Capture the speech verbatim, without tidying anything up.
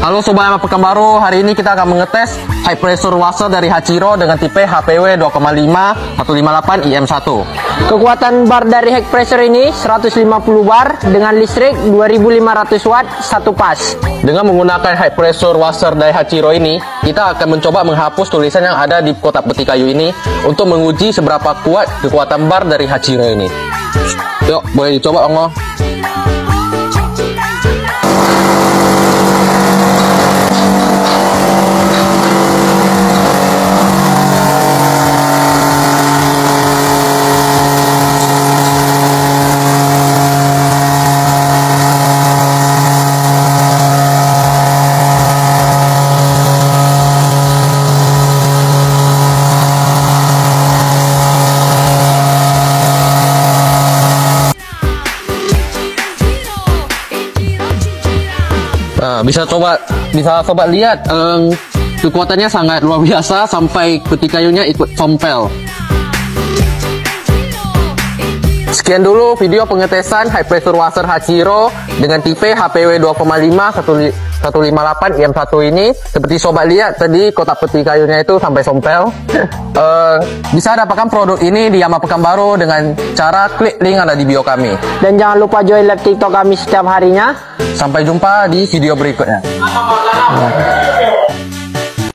Halo Sobat Yamaha Pekanbaru, hari ini kita akan mengetes high pressure washer dari Hachiro dengan tipe H P W dua koma lima satu lima delapan I M satu. Kekuatan bar dari high pressure ini seratus lima puluh bar dengan listrik dua ribu lima ratus watt satu pas. Dengan menggunakan high pressure washer dari Hachiro ini, kita akan mencoba menghapus tulisan yang ada di kotak peti kayu ini untuk menguji seberapa kuat kekuatan bar dari Hachiro ini. Yuk, boleh dicoba Ongo. Nah, bisa coba, bisa sobat lihat, um, kekuatannya sangat luar biasa sampai peti kayunya ikut compel. Sekian dulu video pengetesan high pressure washer Hachiro dengan tipe H P W dua koma lima satu lima delapan I M satu ini. Seperti sobat lihat tadi, kotak peti kayunya itu sampai sompel. uh, Bisa dapatkan produk ini di Yamaha Pekanbaru dengan cara klik link ada di bio kami. Dan jangan lupa join live TikTok kami setiap harinya. Sampai jumpa di video berikutnya.